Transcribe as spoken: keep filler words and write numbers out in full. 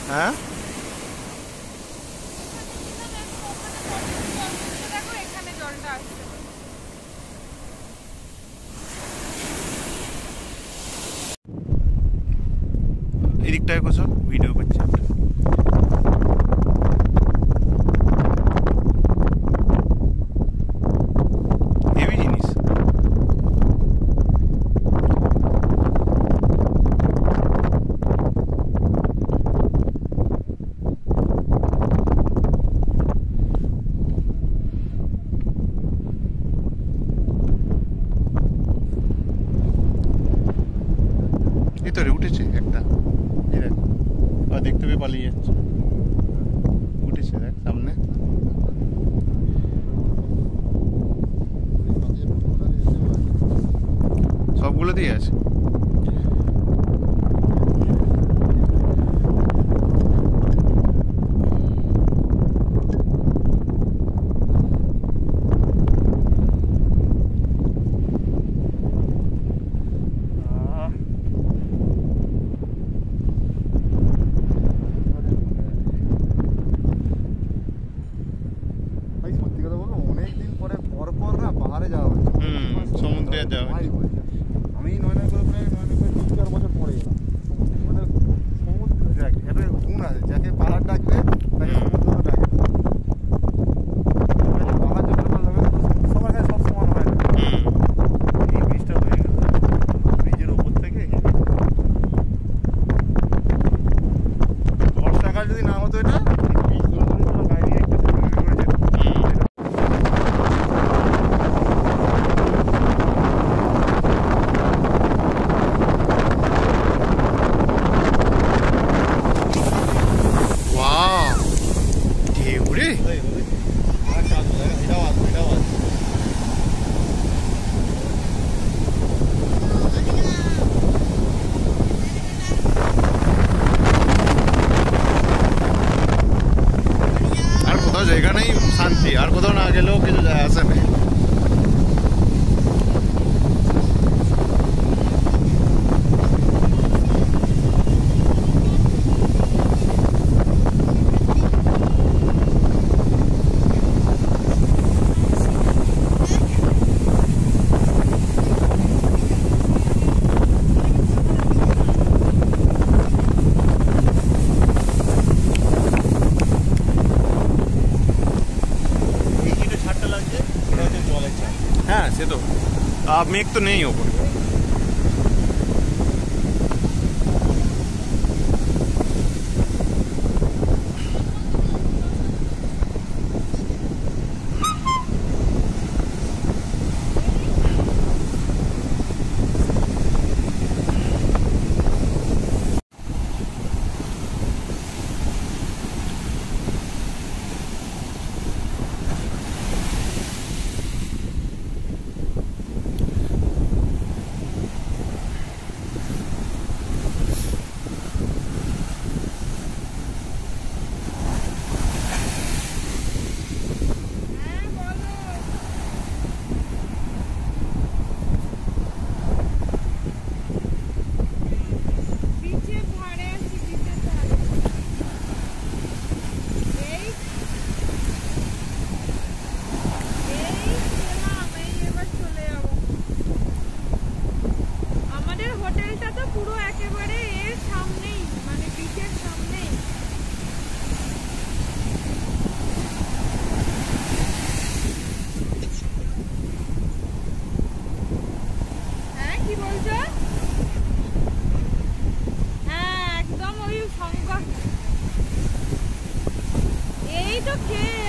হ্যাঁ এদিকটায় কোথাও ভিডিও করছি হেভি জিনিস ভিতরে উঠেছে একটা দেখতে পেয়ে পালিয়ে যাচ্ছে উঠেছে দেখ সামনে সবগুলো দিয়ে আছে সমুদ্রে যাওয়া আমি নয় নয় করে নয় নয় করে তিন চার বছর পরে গেলাম মানে সমুদ্র একটা গুণ আছে যাকে পাহাড় ডাকবে তাকে সমুদ্র ডাকে পাহাড় যখন ভালো হবে সবার কাছে সব সমান হয় না এই ব্রিজটা হয়ে গেল ব্রিজের ওপর থেকে দশ টাকা যদি না হতো এটা ব্রিজগুলো করে তোমার গাড়ি একটা তৈরি করেছে জায়গা নেই শান্তি আর কোথাও না গেলেও কিছু যায় আসে না হ্যাঁ সে তো মেঘ তো নেই ওপরে এই তো খেয়ে